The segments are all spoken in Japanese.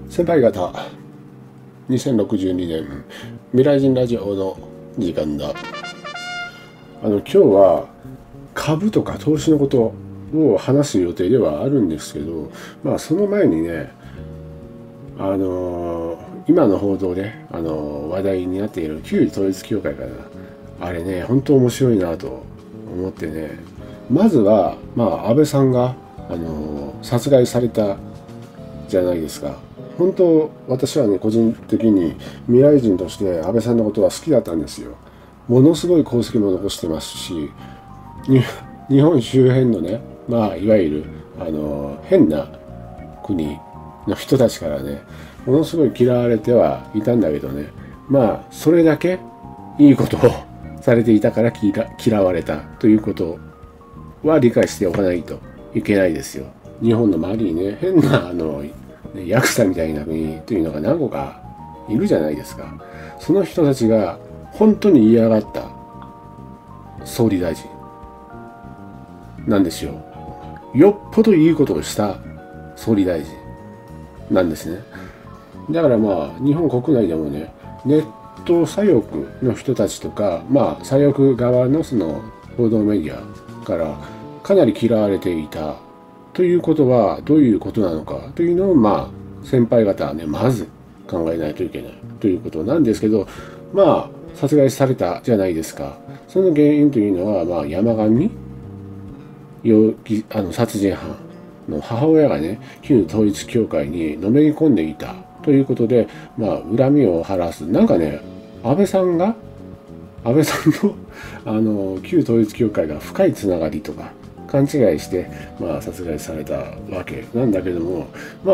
先輩方、2062年未来人ラジオの時間だ。今日は株とか投資のことを話す予定ではあるんですけど、その前にね、今の報道で話題になっている旧統一教会かな、あれね、本当面白いなと思ってね、まずは安倍さんが殺害されたじゃないですか。本当私はね、個人的に未来人として安倍さんのことは好きだったんですよ。ものすごい功績も残してますし、日本周辺のね、いわゆる変な国の人たちからね、ものすごい嫌われてはいたんだけどね、それだけいいことをされていたから嫌われたということは理解しておかないといけないですよ。日本の周りにね、変なヤクザみたいな国というのが何個かいるじゃないですか。その人たちが本当に嫌がった総理大臣なんですよ。よっぽどいいことをした総理大臣なんですね。だから日本国内でもね、ネット左翼の人たちとか、左翼側のその報道メディアからかなり嫌われていたということはどういうことなのかというのを先輩方はね、まず考えないといけないということなんですけど、殺害されたじゃないですか。その原因というのは山上殺人犯の母親がね、旧統一教会にのめり込んでいたということで、恨みを晴らす。なんかね、安倍さんの旧統一教会が深いつながりとか勘違いして殺害されたわけなんだけども、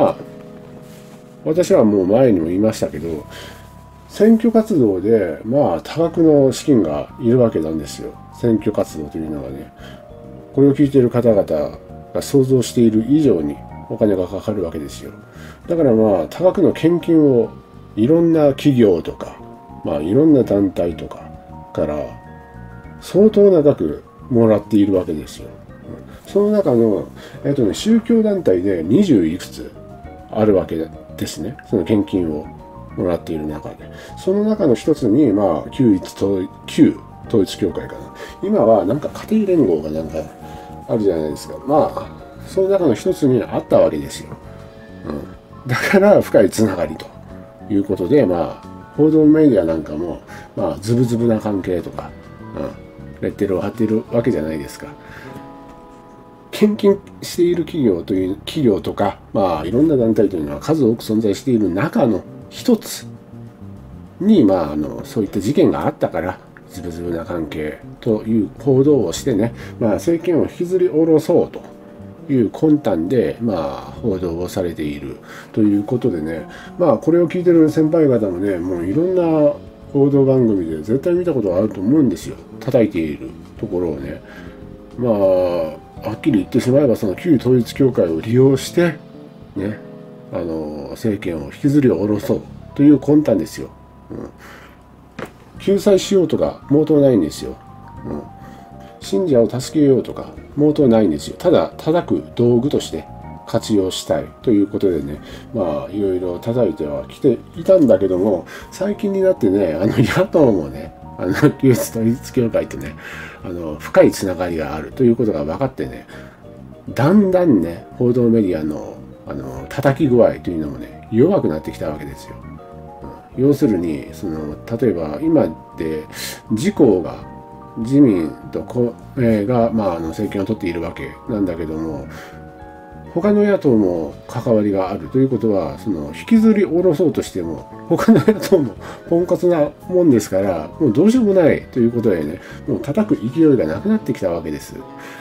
私はもう前にも言いましたけど、選挙活動で多額の資金がいるわけなんですよ。選挙活動というのはね、これを聞いている方々が想像している以上にお金がかかるわけですよ。だから多額の献金をいろんな企業とかいろんな団体とかから相当な額もらっているわけですよ。その中の、宗教団体で20いくつあるわけですね。その献金をもらっている中で。その中の一つに、旧統一教会かな。今はなんか家庭連合がなんかあるじゃないですか。その中の一つにあったわけですよ。だから深いつながりということで、報道メディアなんかも、ズブズブな関係とか、レッテルを貼っているわけじゃないですか。献金している企業とか、いろんな団体というのは数多く存在している中の一つに、そういった事件があったから、ズブズブな関係という報道をしてね、政権を引きずり下ろそうという魂胆で、報道をされているということでね、これを聞いてる先輩方もね、もういろんな報道番組で絶対見たことがあると思うんですよ。叩いているところをね。はっきり言ってしまえば、その旧統一教会を利用してね、政権を引きずり下ろそうという魂胆ですよ。救済しようとか毛頭ないんですよ。信者を助けようとか毛頭ないんですよ。ただ叩く道具として活用したいということでね、いろいろ叩いてはきていたんだけども、最近になってね、野党もね、旧統一教会とね、深いつながりがあるということが分かってね、だんだんね、報道メディアの叩き具合というのもね、弱くなってきたわけですよ。要するに、例えば今って自公が自民と公明が政権を取っているわけなんだけども、他の野党も関わりがあるということは、引きずり下ろそうとしても他の野党もポンコツなもんですから、もうどうしようもないということでね、もう叩く勢いがなくなってきたわけです。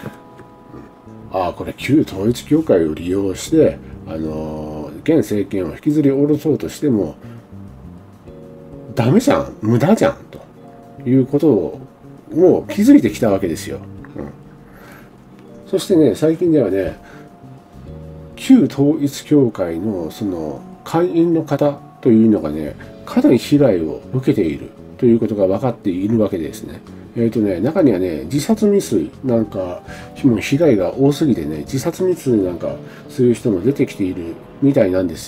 これ旧統一教会を利用して現政権を引きずり下ろそうとしてもダメじゃん、無駄じゃんということをもう気づいてきたわけですよ。そしてね、最近ではね、旧統一教会のその会員の方というのがね、かなり被害を受けているということが分かっているわけですね。中にはね、自殺未遂なんか、もう被害が多すぎてね、自殺未遂なんかする人も出てきているみたいなんですよ。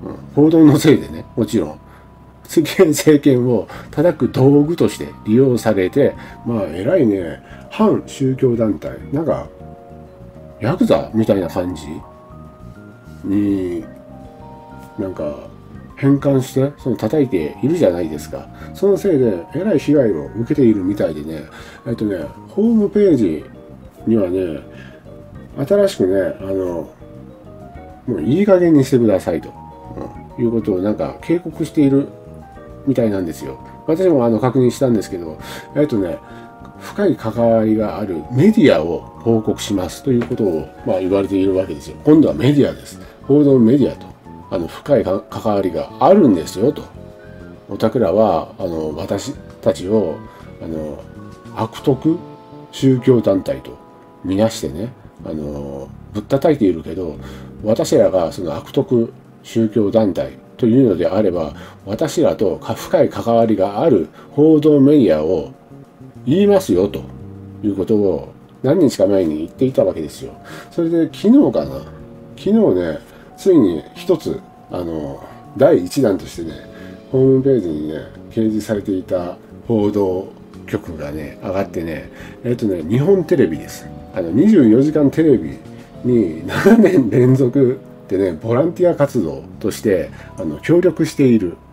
報道のせいでね、もちろん。政権を叩く道具として利用されて、まあ、偉いね、反宗教団体、なんか、ヤクザみたいな感じに、なんか、変換して、叩いているじゃないですか。そのせいで、えらい被害を受けているみたいでね、ホームページにはね、新しくね、もういい加減にしてくださいと、いうことをなんか警告しているみたいなんですよ。私も確認したんですけど、深い関わりがあるメディアを報告しますということを、まあ、言われているわけですよ。今度はメディアです。報道メディアと。深い関わりがあるんですよと。おたくらは、私たちを、悪徳宗教団体とみなしてね、ぶったたいているけど、私らがその悪徳宗教団体というのであれば、私らと深い関わりがある報道メディアを言いますよということを何日か前に言っていたわけですよ。それで昨日かな、昨日ね、ついに一つ第一弾としてね、ホームページにね掲示されていた報道局がね上がってね、日本テレビです。24時間テレビに7年連続でね、ボランティア活動として協力している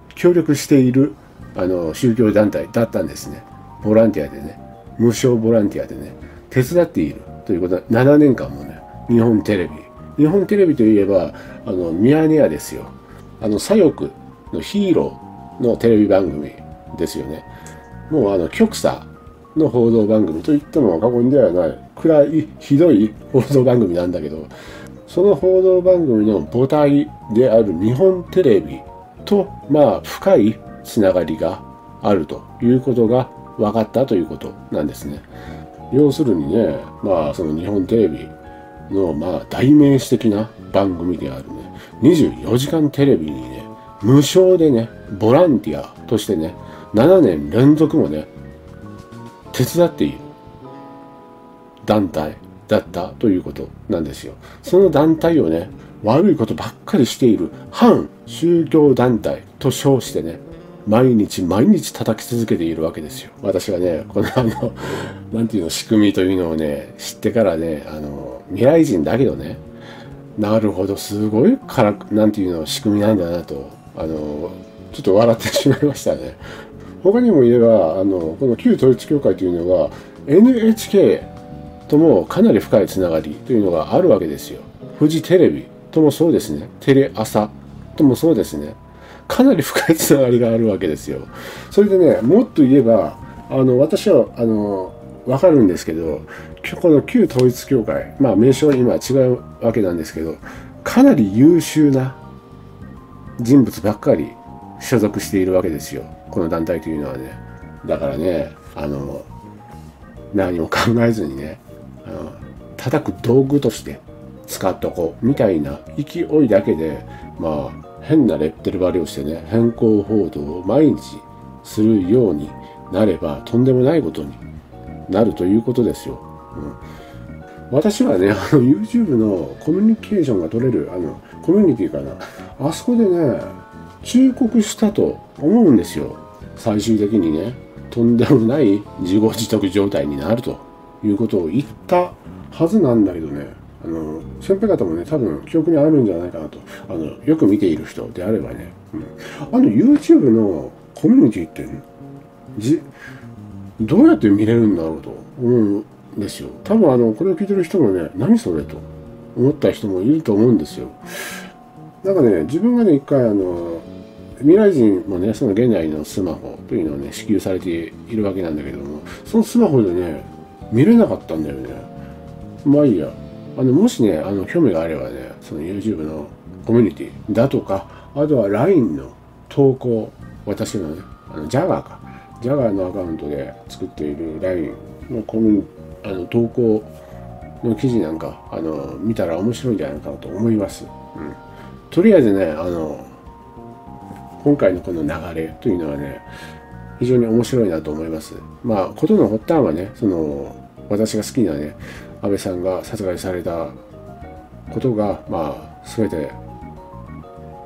宗教団体だったんですね。ボランティアでね、無償ボランティアでね、手伝っているということは、7年間もね、日本テレビといえば、ミヤネ屋ですよ。左翼のヒーローのテレビ番組ですよね。もう極左の報道番組と言っても過言ではないくらいひどい報道番組なんだけど、その報道番組の母体である日本テレビと、まあ、深いつながりがあるということが分かったということなんですね。要するにね、まあ、その日本テレビの、まあ、代名詞的な番組であるね、24時間テレビにね、無償でね、ボランティアとしてね、7年連続もね、手伝っている団体だったということなんですよ。その団体をね、悪いことばっかりしている反宗教団体と称してね、毎日叩き続けているわけですよ。私がね、このなんていうの、仕組みというのをね、知ってからね、未来人だけどね、なるほど、すごいなんていうの、仕組みなんだなと、ちょっと笑ってしまいましたね。他にも言えば、この旧統一教会というのは、NHK ともかなり深いつながりというのがあるわけですよ。フジテレビともそうですね。テレ朝ともそうですね。かなり深いつながりがあるわけですよ。それでね、もっと言えば、私は、わかるんですけど、この旧統一教会、まあ名称は今は違うわけなんですけど、かなり優秀な人物ばっかり所属しているわけですよ。この団体というのはね。だからね、何も考えずにね、叩く道具として使っとこうみたいな勢いだけで、まあ変なレッテル貼りをしてね、偏向報道を毎日するようになればとんでもないことになるということですよ。私はね、YouTube のコミュニケーションが取れるコミュニティかな、あそこでね忠告したと思うんですよ。最終的にね、とんでもない自業自得状態になるということを言ったはずなんだけどね、先輩方もね、多分記憶にあるんじゃないかなと、よく見ている人であればね、YouTube のコミュニティってどうやって見れるんだろうと思うんですよ。多分これを聞いてる人もね、何それと思った人もいると思うんですよ。なんかね、自分がね、一回未来人もね、その現代のスマホというのをね、支給されているわけなんだけども、そのスマホでね、見れなかったんだよね。まあいいや。もしね、興味があればね、その YouTube のコミュニティだとか、あとは LINE の投稿、私のね、Jagger のアカウントで作っている LINE の投稿の記事なんか、見たら面白いんじゃないかなと思います。とりあえずね、今回のこの流れというのはね、非常に面白いなと思います。まあ、事の発端はね、私が好きなね、安倍さんが殺害されたことが、まあ、全て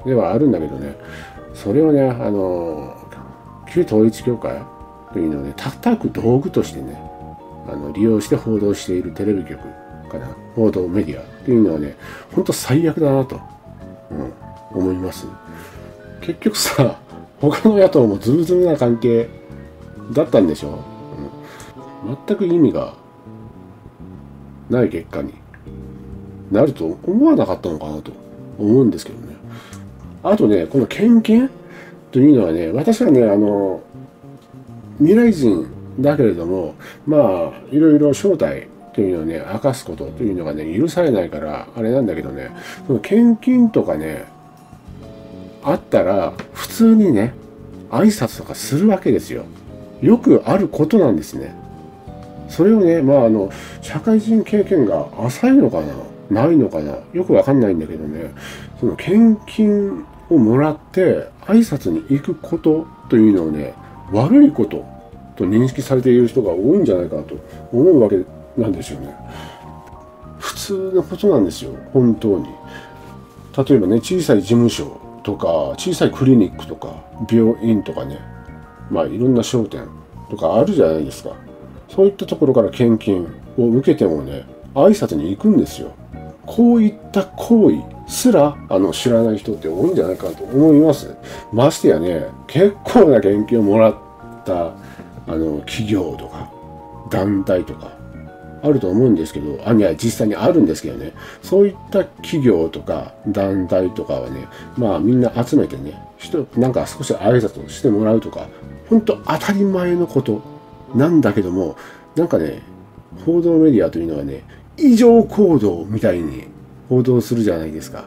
ではあるんだけどね、それをね、旧統一教会というのをね、叩く道具としてね、利用して報道しているテレビ局かな、報道メディアというのはね、本当最悪だなと、思います。結局さ、他の野党もズブズブな関係だったんでしょ、全く意味がない結果になると思わなかったのかなと思うんですけどね。あとね、この献金というのはね、私はね、未来人だけれども、まあ、いろいろ正体というのをね、明かすことというのがね、許されないから、あれなんだけどね、その献金とかね、あったら、普通にね、挨拶とかするわけですよ。よくあることなんですね。それをね、まあ、社会人経験が浅いのかな、ないのかな、よくわかんないんだけどね、その献金をもらって挨拶に行くことというのをね、悪いことと認識されている人が多いんじゃないかなと思うわけなんですよね。普通のことなんですよ、本当に。例えばね、小さい事務所とか、小さいクリニックとか、病院とかね、まあいろんな商店とかあるじゃないですか。そういったところから献金を受けてもね、挨拶に行くんですよ。こういった行為すら知らない人って多いんじゃないかなと思います。ましてやね、結構な献金をもらった企業とか団体とかあると思うんですけど、いや実際にあるんですけどね、そういった企業とか団体とかはね、まあみんな集めてね、なんか少し挨拶をしてもらうとか、本当当たり前のことなんだけども、なんかね、報道メディアというのはね、異常行動みたいに報道するじゃないですか。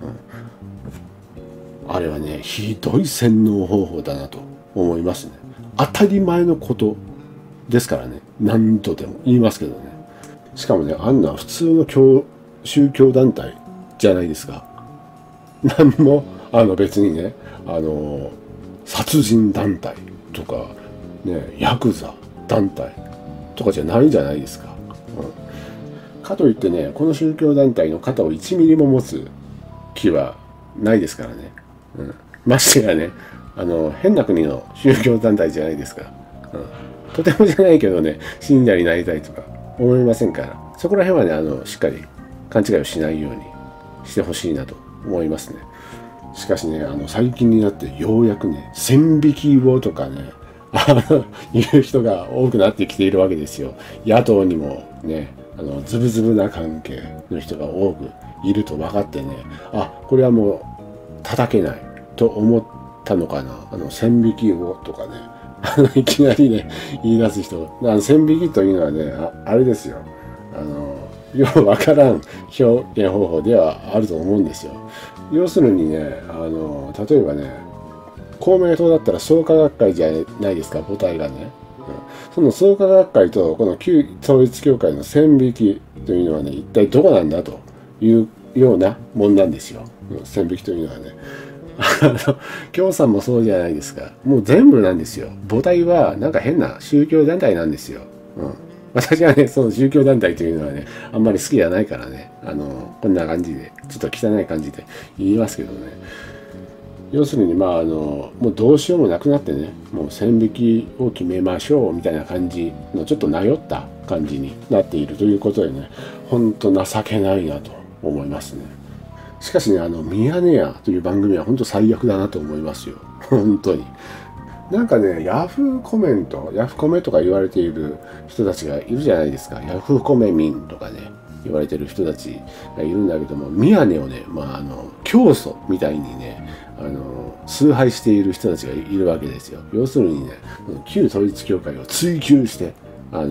あれはね、ひどい洗脳方法だなと思いますね。当たり前のことですからね、何度でも言いますけどね。しかもね、あんな普通の宗教団体じゃないですか。何も別にね、殺人団体とかね、ヤクザ団体とかじゃないじゃないですか。かといってね、この宗教団体の肩を1ミリも持つ気はないですからね。ましてやね、変な国の宗教団体じゃないですか。とてもじゃないけどね、信者になりたいとか思いませんから、そこら辺はね、しっかり勘違いをしないようにしてほしいなと思いますね。しかしね、最近になってようやくね、線引きをとかね、言う人が多くなってきているわけですよ。野党にもね、ズブズブな関係の人が多くいると分かってね、これはもう叩けないと思ったのかな。線引きをとかね、いきなりね、言い出す人。線引きというのはね、あれですよ。ようわからん表現方法ではあると思うんですよ。要するにね、例えばね、公明党だったら創価学会じゃないですか、母体がね。その創価学会とこの旧統一教会の線引きというのはね、一体どこなんだというようなもんなんですよ。線引きというのはね。共産もそうじゃないですか。もう全部なんですよ。母体はなんか変な宗教団体なんですよ。私はね、その宗教団体というのはね、あんまり好きじゃないからね、こんな感じで、ちょっと汚い感じで言いますけどね。要するに、もうどうしようもなくなってね、もう線引きを決めましょうみたいな感じの、ちょっとなよった感じになっているということでね、ほんと情けないなと思いますね。しかしね、ミヤネ屋という番組は本当最悪だなと思いますよ。本当に。なんかね、ヤフーコメとか言われている人たちがいるじゃないですか。ヤフーコメ民とかね、言われてる人たちがいるんだけども、ミヤネをね、教祖みたいにね、崇拝している人たちがいるわけですよ。要するにね、旧統一教会を追求して、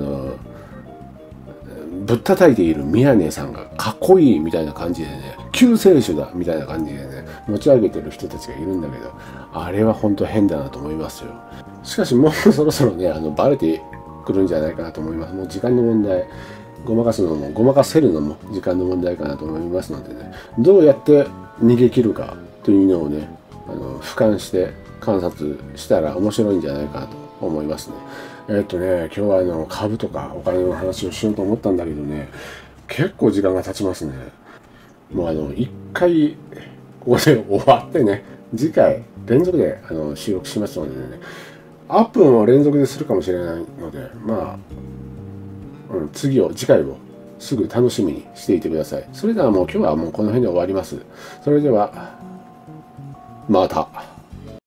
ぶったたいている宮根さんがかっこいいみたいな感じでね、救世主だみたいな感じでね、持ち上げてる人たちがいるんだけど、あれは本当変だなと思いますよ。しかしもうそろそろね、バレてくるんじゃないかなと思います。もう時間の問題、ごまかせるのも時間の問題かなと思いますのでね、どうやって逃げ切るかというのをね、俯瞰して観察したら面白いんじゃないかなと思いますね。今日は株とかお金の話をしようと思ったんだけどね、結構時間が経ちますね。もう一回ここで終わってね、次回連続で収録しますのでね、アップも連続でするかもしれないので、まあ、次回をすぐ楽しみにしていてください。それではもう今日はもうこの辺で終わります。それでは、また。